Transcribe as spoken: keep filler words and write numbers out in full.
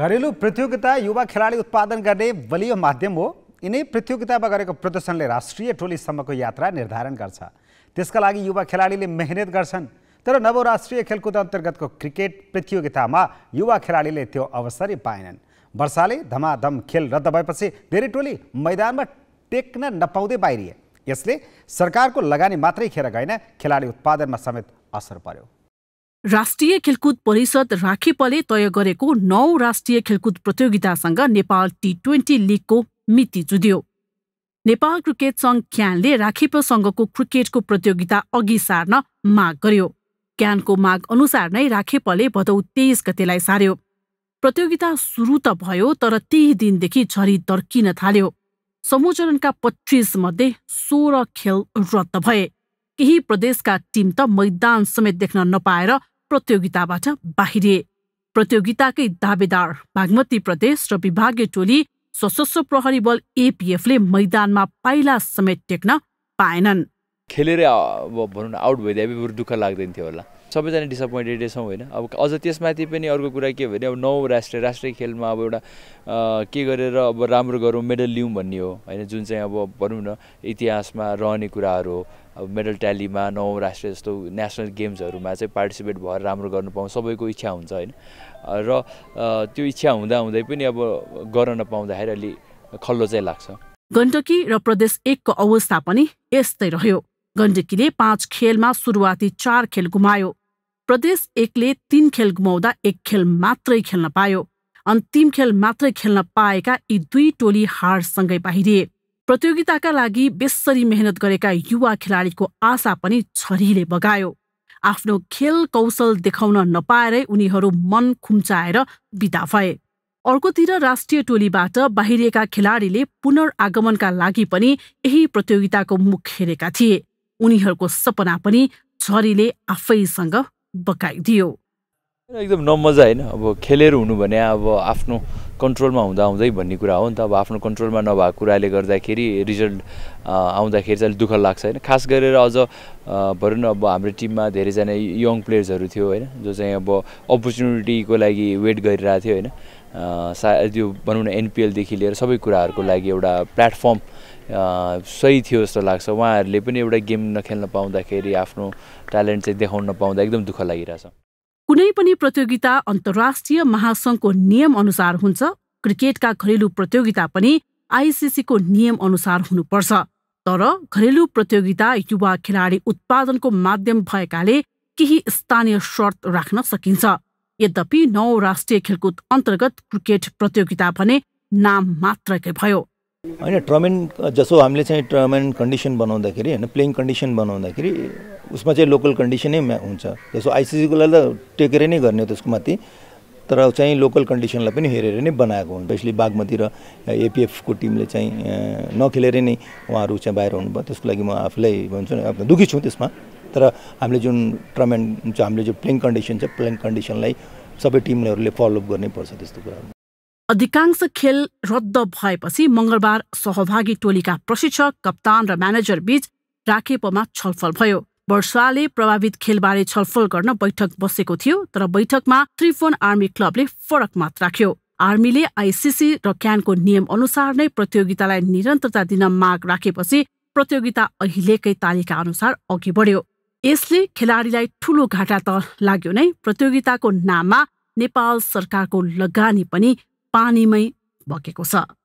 घरेलु प्रतियोगिता युवा खेलाडी उत्पादन गर्ने बलियो माध्यम हो। यिनै प्रतियोगितामा गरेको प्रदर्शनले राष्ट्रिय टोलीसम्मको यात्रा निर्धारण गर्छ। त्यसका लागि युवा खेलाडीले मेहनत गर्छन्। तर नव राष्ट्रिय खेलकुद अन्तर्गतको क्रिकेट प्रतियोगितामा युवा खेलाडीले त्यो अवसरै पाएनन्। वर्षाले धमाधम खेल रद्द भएपछि धेरै टोली मैदानमा टेक्न नपाउँदै बाहिरिए। यसले सरकारको लगानी मात्रै खेर गएन, खेलाडी उत्पादनमा समेत असर पर्यो। राष्ट्रिय खेलकुद परिषद राखेपले तय गरेको नौ राष्ट्रिय खेलकुद प्रतियोगितासँग नेपाल टी ट्वेन्टी लिगको मिति जुध्यो। नेपाल क्रिकेट संघ क्यानले राखेपसँगको क्रिकेटको प्रतियोगिता अघि सार्न माग गर्यो। क्यानको माग अनुसार नै राखेपले भदौ तेइस गतेलाई सार्यो। प्रतियोगिता सुरु त भयो, तर त्यही दिनदेखि झरी दर्किन थाल्यो। समूचरणका पच्चीस मध्ये सोह्र खेल रद्द भए। केही प्रदेशका टिम त मैदान समेत देख्न नपाएर प्रतियोगिताबाट बाहिरिए। प्रतियोगिताकै दावेदार बागमती प्रदेश र विभागीय टोली सशस्त्र प्रहरी बल एपीएफले मैदानमा पाइला समेत टेक्न पाएनन्। खेलेर भनौँ न आउट भइदिए बरु दुःख लाग्दैन थियो होला। सबैजना डिसपोइन्टेडै छौँ होइन। अब अझ त्यसमाथि पनि अर्को कुरा के भने अब नौ राष्ट्रिय राष्ट्रिय खेलमा अब एउटा के गरेर अब राम्रो गरौँ, मेडल लिउँ भन्ने हो होइन, जुन चाहिँ अब भनौँ न इतिहासमा रहने कुराहरू हो। अब मेडल ट्यालीमा नौ राष्ट्रिय जस्तो नेसनल गेम्सहरूमा चाहिँ पार्टिसिपेट भएर राम्रो गर्नु पाउँ सबैको इच्छा हुन्छ होइन। र त्यो इच्छा हुँदा हुँदै पनि अब गर्न नपाउँदाखेरि अलि खल्लो चाहिँ लाग्छ। गण्डकी र प्रदेश एकको अवस्था पनि यस्तै रह्यो। गण्डकीले पाँच खेलमा सुरुवाती चार खेल गुमायो। प्रदेश एकले तीन खेल गुमाउँदा एक खेल मात्रै खेल्न पायो। अन्तिम खेल मात्रै खेल्न पाएका यी दुई टोली हारसँगै बाहिरिए। प्रतियोगिताका लागि बेसरी मेहनत गरेका युवा खेलाडीको आशा पनि झरीले बगायो। आफ्नो खेल कौशल देखाउन नपाएरै उनीहरू मन खुम्चाएर बिदा भए। अर्कोतिर राष्ट्रिय टोलीबाट बाहिरिएका खेलाडीले पुनर्आगमनका लागि पनि यही प्रतियोगिताको मुख हेरेका थिए। उनीहरूको सपना पनि झरीले आफैसँग बगाइदियो। एकदम नमजा होइन। अब खेलेर हुनु भने अब आफ्नो कन्ट्रोलमा हुँदा हुँदै भन्ने कुरा हो नि त। अब आफ्नो कन्ट्रोलमा नभएको कुराले गर्दाखेरि रिजल्ट आउँदाखेरि चाहिँ दुःख लाग्छ होइन। खास गरेर अझ भनौँ न अब हाम्रो टिममा धेरैजना यङ प्लेयर्सहरू थियो होइन, जो चाहिँ अब अपर्च्युनिटीको लागि वेट गरिरहेको थियो होइन। सायद यो भनौँ न एनपिएलदेखि लिएर सबै कुराहरूको लागि एउटा प्लेटफर्म सही थियो जस्तो लाग्छ। उहाँहरूले पनि एउटा गेम नखेल्न पाउँदाखेरि आफ्नो ट्यालेन्ट चाहिँ देखाउन नपाउँदा एकदम दुःख लागिरहेछ। कुनै पनि प्रतियोगिता अन्तर्राष्ट्रिय महासङ्घको नियम अनुसार हुन्छ। क्रिकेटका घरेलु प्रतियोगिता पनि आइसिसीको नियम अनुसार हुनुपर्छ। तर घरेलु प्रतियोगिता युवा खेलाडी उत्पादनको माध्यम भएकाले केही स्थानीय शर्त राख्न सकिन्छ। यद्यपि नौ राष्ट्रिय खेलकुद अन्तर्गत क्रिकेट प्रतियोगिता भने नाम मात्रकै भयो होइन। टर्मेन्ट जसो हामीले चाहिँ टर्मेन्ट कन्डिसन बनाउँदाखेरि होइन, प्लेइङ कन्डिसन बनाउँदाखेरि उसमा चाहिँ लोकल कन्डिसनै हुन्छ। जसो आइसिसीको लागि त टेकेर नै गर्ने हो त्यसको माथि, तर चाहिँ लोकल कन्डिसनलाई पनि हेरेर नै बनाएको हुन्छ। स्पेसली बागमती र एपिएफको टिमले चाहिँ नखेलेर नै उहाँहरू चाहिँ बाहिर हुनुभयो। त्यसको लागि म आफूलाई भन्छु नि अब दुःखी छु त्यसमा। तर हामीले जुन टर्मेन्ट हामीले जो प्लेइङ कन्डिसन छ, प्लेइङ कन्डिसनलाई सबै टिमहरूले फलोअप गर्नै पर्छ। त्यस्तो कुराहरू अधिकांश खेल रद्द भएपछि मंगलबार सहभागी टोलीका प्रशिक्षक, कप्तान र म्यानेजर बीच राखेपमा छलफल भयो। वर्षाले प्रभावित खेलबारे छलफल गर्न बैठक बसेको थियो, तर बैठकमा त्रिभुवन आर्मी क्लबले फरक मत राख्यो। आर्मीले आइसिसी र क्यानको नियम अनुसार नै प्रतियोगितालाई निरन्तरता दिन माग राखेपछि प्रतियोगिता अहिलेकै तालिका अनुसार अघि बढ्यो। यसले खेलाडीलाई ठूलो घाटा त लाग्यो नै, प्रतियोगिताको नाममा नेपाल सरकारको लगानी पनि पानीमै बगेको छ।